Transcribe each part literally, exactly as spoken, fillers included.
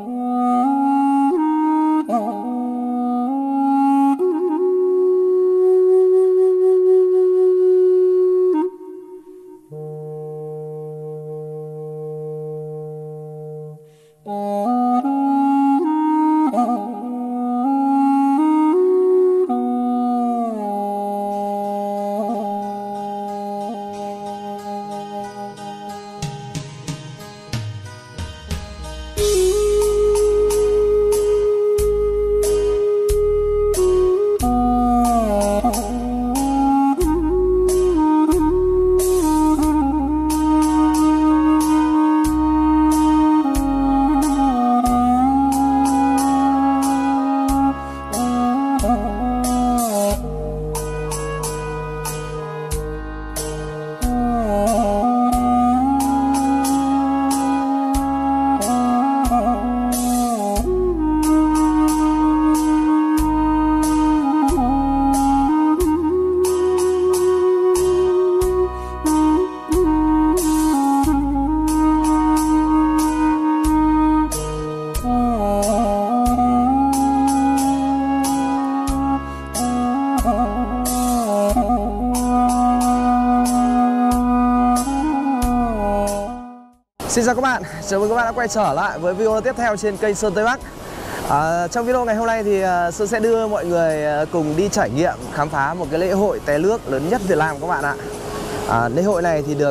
Xin chào các bạn, chào mừng các bạn đã quay trở lại với video tiếp theo trên kênh Sơn Tây Bắc. à, Trong video ngày hôm nay thì uh, Sơn sẽ đưa mọi người uh, cùng đi trải nghiệm khám phá một cái lễ hội té nước lớn nhất Việt Nam các bạn ạ. à, Lễ hội này thì được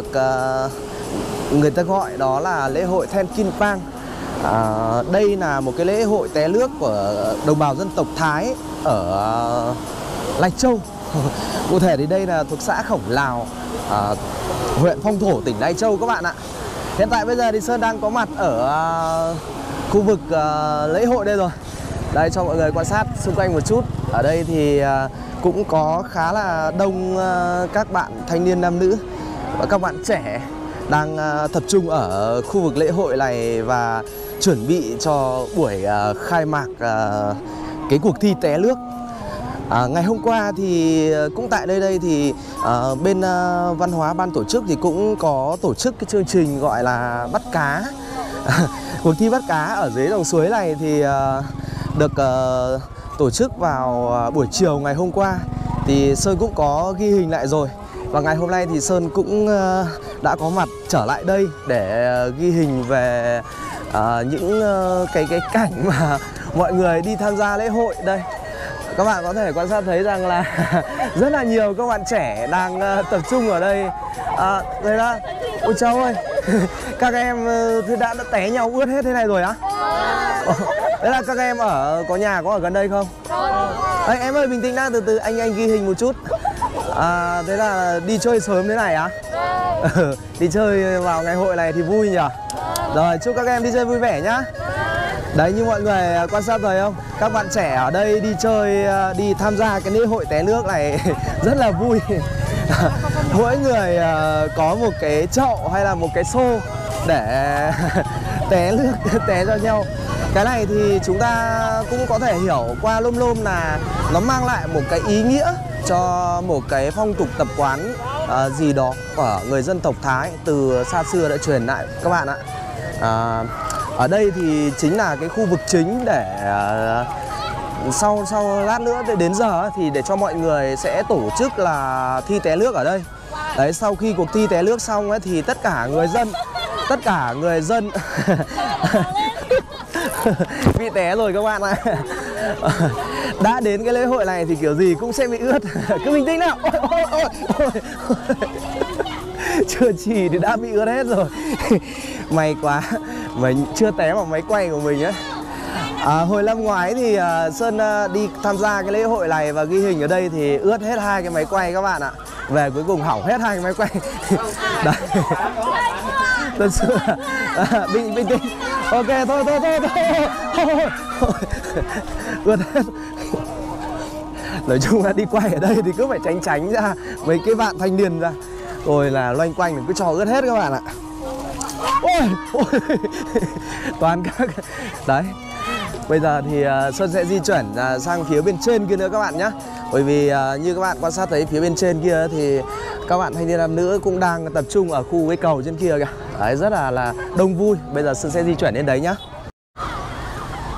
uh, người ta gọi đó là lễ hội Then Kin Pang. à, Đây là một cái lễ hội té nước của đồng bào dân tộc Thái ở uh, Lai Châu. Cụ thể thì đây là thuộc xã Khổng Lào, uh, huyện Phong Thổ, tỉnh Lai Châu các bạn ạ. Hiện tại bây giờ thì Sơn đang có mặt ở uh, khu vực uh, lễ hội đây rồi. Đây, cho mọi người quan sát xung quanh một chút. Ở đây thì uh, cũng có khá là đông uh, các bạn thanh niên nam nữ và các bạn trẻ đang uh, tập trung ở khu vực lễ hội này và chuẩn bị cho buổi uh, khai mạc uh, cái cuộc thi té nước. À, ngày hôm qua thì cũng tại đây đây thì uh, bên uh, văn hóa ban tổ chức thì cũng có tổ chức cái chương trình gọi là bắt cá. Cuộc thi bắt cá ở dưới dòng suối này thì uh, được uh, tổ chức vào uh, buổi chiều ngày hôm qua. Thì Sơn cũng có ghi hình lại rồi. Và ngày hôm nay thì Sơn cũng uh, đã có mặt trở lại đây để uh, ghi hình về uh, những uh, cái cái cảnh mà mọi người đi tham gia lễ hội đây. Các bạn có thể quan sát thấy rằng là rất là nhiều các bạn trẻ đang uh, tập trung ở đây. À, đây đó, ôi cháu ơi, các em uh, đã, đã té nhau ướt hết thế này rồi á? Đấy là các em ở, có nhà có ở gần đây không? Đấy, em ơi bình tĩnh đã, từ từ anh anh ghi hình một chút. À, thế là đi chơi sớm thế này á? Đi chơi vào ngày hội này thì vui nhỉ? Rồi, chúc các em đi chơi vui vẻ nhá. Đấy, như mọi người quan sát thấy không? Các bạn trẻ ở đây đi chơi, đi tham gia cái lễ hội té nước này rất là vui. Mỗi người có một cái chậu hay là một cái xô để té nước, té cho nhau. Cái này thì chúng ta cũng có thể hiểu qua lôm lôm là nó mang lại một cái ý nghĩa cho một cái phong tục tập quán uh, gì đó của người dân tộc Thái từ xa xưa đã truyền lại các bạn ạ. Uh, Ở đây thì chính là cái khu vực chính để uh, sau sau lát nữa đến giờ thì để cho mọi người sẽ tổ chức là thi té nước ở đây. Đấy, sau khi cuộc thi té nước xong ấy, thì tất cả người dân tất cả người dân bị té rồi các bạn ạ. Đã đến cái lễ hội này thì kiểu gì cũng sẽ bị ướt. Cứ bình tĩnh nào. Ôi, ôi, ôi, ôi. Chưa chỉ thì đã bị ướt hết rồi. May quá mình chưa té vào máy quay của mình ấy. À, hồi năm ngoái thì uh, Sơn uh, đi tham gia cái lễ hội này và ghi hình ở đây thì ướt hết hai cái máy quay các bạn ạ. Về cuối cùng hỏng hết hai cái máy quay. Đấy. Thật sự à, bình bình tĩnh. Ok, thôi thôi thôi thôi, thôi. Ướt hết. Nói chung là đi quay ở đây thì cứ phải tránh tránh ra mấy cái bạn thanh niên ra, rồi là loanh quanh cứ cho ướt hết các bạn ạ. Ôi, ôi. Toàn các đấy. Bây giờ thì uh, Sơn sẽ di chuyển uh, sang phía bên trên kia nữa các bạn nhé. Bởi vì uh, như các bạn quan sát thấy phía bên trên kia thì các bạn thanh niên nam nữ cũng đang tập trung ở khu cái cầu trên kia kìa. Đấy, rất là là đông vui. Bây giờ Sơn sẽ di chuyển đến đấy nhá.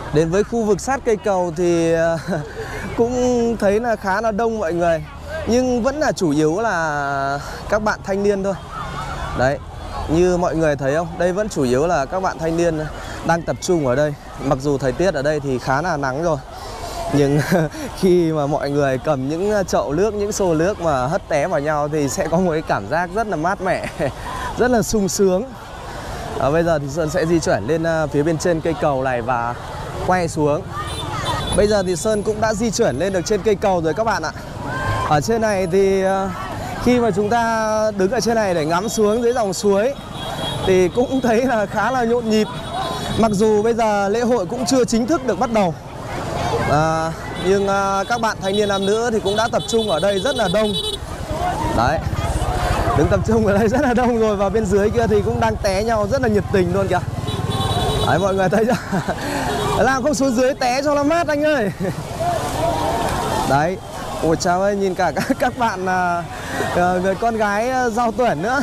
Đến với khu vực sát cây cầu thì cũng thấy là khá là đông mọi người, nhưng vẫn là chủ yếu là các bạn thanh niên thôi. Đấy, như mọi người thấy không, đây vẫn chủ yếu là các bạn thanh niên đang tập trung ở đây. Mặc dù thời tiết ở đây thì khá là nắng rồi, nhưng khi mà mọi người cầm những chậu nước, những xô nước mà hất té vào nhau thì sẽ có một cái cảm giác rất là mát mẻ, rất là sung sướng. À, bây giờ thì Sơn sẽ di chuyển lên phía bên trên cây cầu này và quay xuống. Bây giờ thì Sơn cũng đã di chuyển lên được trên cây cầu rồi các bạn ạ. Ở trên này thì khi mà chúng ta đứng ở trên này để ngắm xuống dưới dòng suối thì cũng thấy là khá là nhộn nhịp. Mặc dù bây giờ lễ hội cũng chưa chính thức được bắt đầu, à, nhưng à, các bạn thanh niên nam nữ thì cũng đã tập trung ở đây rất là đông. Đấy, đứng tập trung ở đây rất là đông rồi. Và bên dưới kia thì cũng đang té nhau rất là nhiệt tình luôn kìa. Đấy, mọi người thấy chưa? Làm không xuống dưới té cho nó mát anh ơi. Đấy, ôi chào ơi, nhìn cả các, các bạn à, người con gái giao tuyển nữa.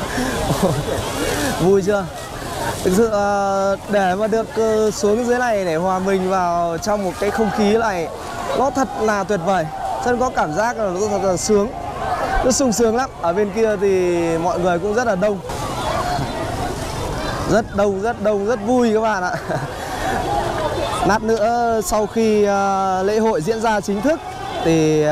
Vui chưa? Thực sự để mà được xuống dưới này để hòa mình vào trong một cái không khí này, nó thật là tuyệt vời. Sơn có cảm giác là nó thật là sướng, nó sung sướng lắm. Ở bên kia thì mọi người cũng rất là đông, rất đông, rất đông, rất vui các bạn ạ. Lát nữa sau khi lễ hội diễn ra chính thức thì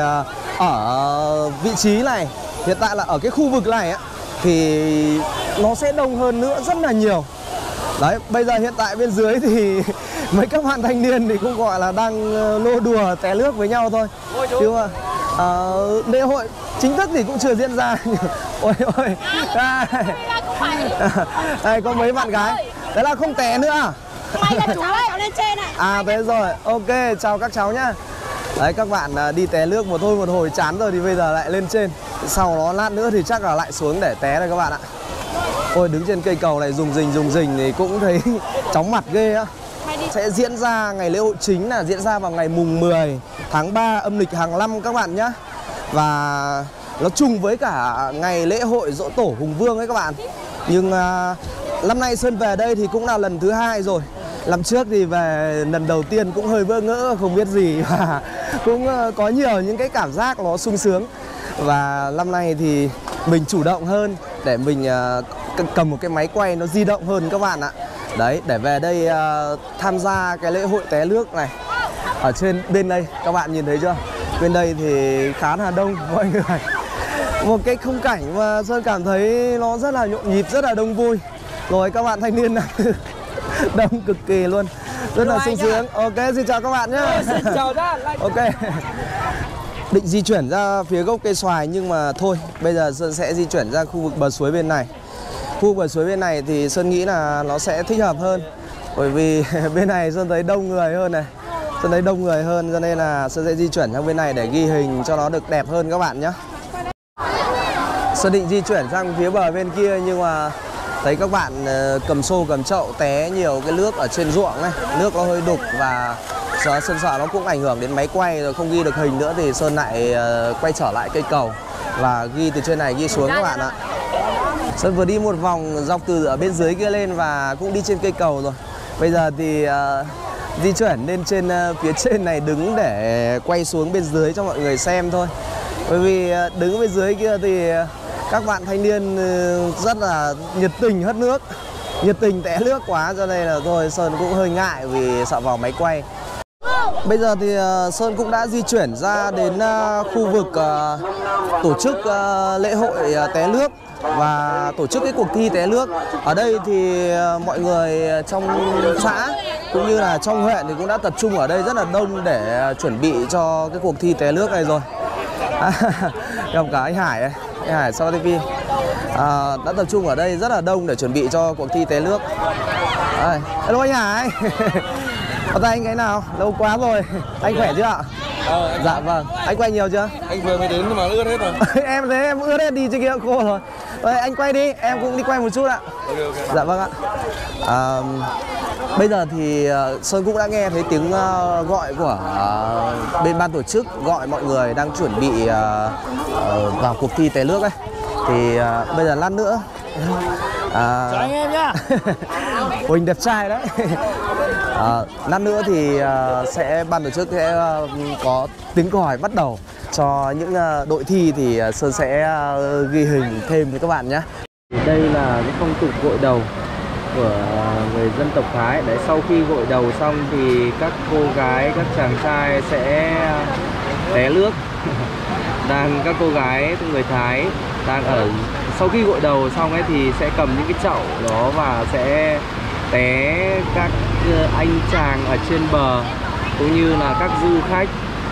ở vị trí này, hiện tại là ở cái khu vực này á, thì nó sẽ đông hơn nữa rất là nhiều. Đấy, bây giờ hiện tại bên dưới thì mấy các bạn thanh niên thì cũng gọi là đang nô đùa té nước với nhau thôi. Nhưng mà uh, lễ hội chính thức thì cũng chưa diễn ra. Ôi ôi, đây, đây có mấy bạn gái, đấy là không té nữa. Lên trên này. À thế rồi, ok, chào các cháu nhá. Đấy, các bạn đi té nước một thôi một hồi chán rồi thì bây giờ lại lên trên. Sau đó lát nữa thì chắc là lại xuống để té đây các bạn ạ. Ôi, đứng trên cây cầu này rùng rình rùng rình thì cũng thấy chóng mặt ghê á. Sẽ diễn ra ngày lễ hội chính là diễn ra vào ngày mùng mười tháng ba âm lịch hàng năm các bạn nhá. Và nó chung với cả ngày lễ hội Giỗ Tổ Hùng Vương ấy các bạn. Nhưng à, năm nay Sơn về đây thì cũng là lần thứ hai rồi. Năm trước thì về lần đầu tiên cũng hơi bỡ ngỡ, không biết gì và cũng có nhiều những cái cảm giác nó sung sướng. Và năm nay thì mình chủ động hơn để mình uh, cầm một cái máy quay nó di động hơn các bạn ạ. Đấy, để về đây uh, tham gia cái lễ hội té nước này. Ở trên bên đây các bạn nhìn thấy chưa? Bên đây thì khá là đông mọi người. Một cái khung cảnh mà Sơn cảm thấy nó rất là nhộn nhịp, rất là đông vui. Rồi các bạn thanh niên này đông cực kỳ luôn, rất là sung sướng. Ok, xin chào các bạn nhé. Xin chào ra. Ok. Định di chuyển ra phía gốc cây xoài nhưng mà thôi, bây giờ Sơn sẽ di chuyển ra khu vực bờ suối bên này. Khu vực bờ suối bên này thì Sơn nghĩ là nó sẽ thích hợp hơn, bởi vì bên này Sơn thấy đông người hơn này, Sơn thấy đông người hơn, cho nên là Sơn sẽ di chuyển sang bên này để ghi hình cho nó được đẹp hơn các bạn nhé. Sơn định di chuyển sang phía bờ bên kia nhưng mà thấy các bạn cầm xô cầm chậu té nhiều cái nước ở trên ruộng này, nước nó hơi đục và Sơn sợ nó cũng ảnh hưởng đến máy quay rồi không ghi được hình nữa thì Sơn lại quay trở lại cây cầu và ghi từ trên này ghi xuống các bạn ạ. Sơn vừa đi một vòng dọc từ ở bên dưới kia lên và cũng đi trên cây cầu rồi. Bây giờ thì uh, di chuyển lên trên uh, phía trên này đứng để quay xuống bên dưới cho mọi người xem thôi. Bởi vì uh, đứng bên dưới kia thì uh, các bạn thanh niên uh, rất là nhiệt tình hất nước, nhiệt tình té nước quá, cho nên là thôi Sơn cũng hơi ngại vì sợ vào máy quay. Bây giờ thì uh, Sơn cũng đã di chuyển ra đến uh, khu vực uh, tổ chức uh, lễ hội uh, té nước và tổ chức cái cuộc thi té nước. Ở đây thì uh, mọi người trong xã cũng như là trong huyện thì cũng đã tập trung ở đây rất là đông để uh, chuẩn bị cho cái cuộc thi té nước này rồi. Gặp cả anh Hải ấy, anh Hải sau ti vi uh, đã tập trung ở đây rất là đông để chuẩn bị cho cuộc thi té nước. Đây, hello anh Hải. Ở tay anh cái nào? Lâu quá rồi. Anh khỏe chưa ạ? Ờ, anh... Dạ vâng. Anh quay nhiều chưa? Anh vừa mới đến nhưng mà ướt hết rồi. Em thấy em ướt hết, đi trên kia khô rồi. Rồi anh quay đi, em cũng đi quay một chút ạ. Okay, okay. Dạ vâng ạ. À, bây giờ thì Sơn cũng đã nghe thấy tiếng gọi của bên ban tổ chức gọi mọi người đang chuẩn bị vào cuộc thi té nước ấy. Thì bây giờ lát nữa À, chào anh em nhá. Huỳnh đẹp trai đấy. À, lát nữa thì uh, sẽ ban tổ chức sẽ uh, có tiếng còi bắt đầu cho những uh, đội thi thì uh, Sơn sẽ uh, ghi hình thêm với các bạn nhé. Đây là cái phong tục gội đầu của người dân tộc Thái. Đấy, sau khi gội đầu xong thì các cô gái, các chàng trai sẽ té nước. Đang các cô gái người Thái đang ở sau khi gội đầu xong ấy thì sẽ cầm những cái chậu đó và sẽ té các anh chàng ở trên bờ cũng như là các du khách.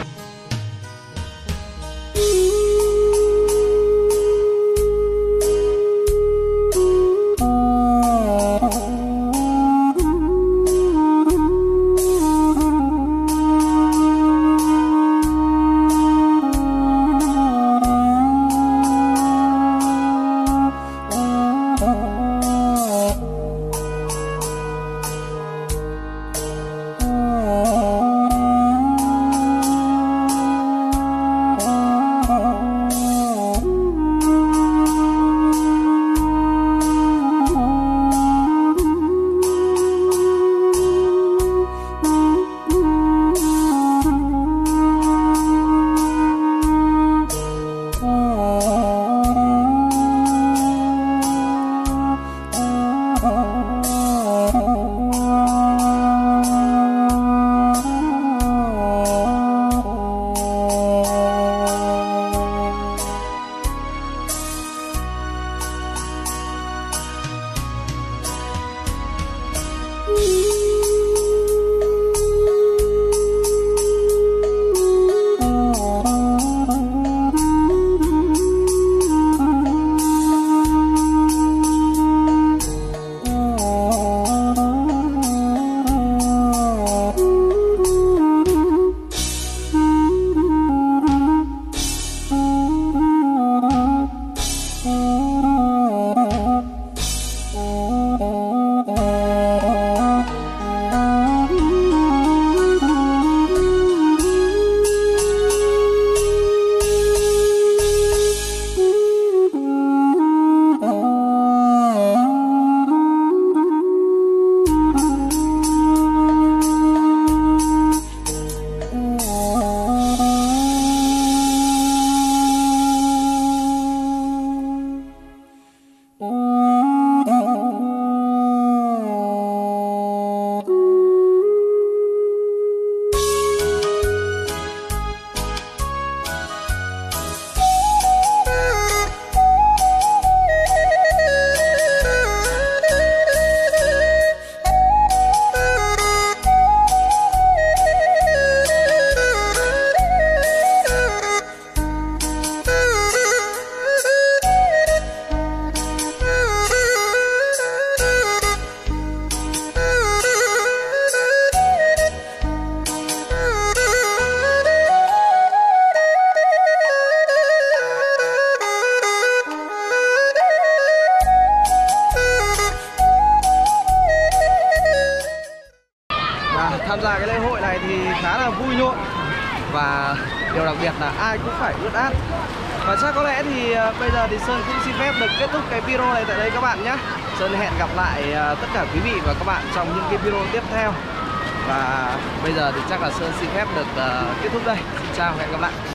Tham gia cái lễ hội này thì khá là vui nhộn và điều đặc biệt là ai cũng phải ướt át. Và chắc có lẽ thì uh, bây giờ thì Sơn cũng xin phép được kết thúc cái video này tại đây các bạn nhé. Sơn hẹn gặp lại uh, tất cả quý vị và các bạn trong những cái video tiếp theo. Và bây giờ thì chắc là Sơn xin phép được uh, kết thúc đây. Xin chào và hẹn gặp lại.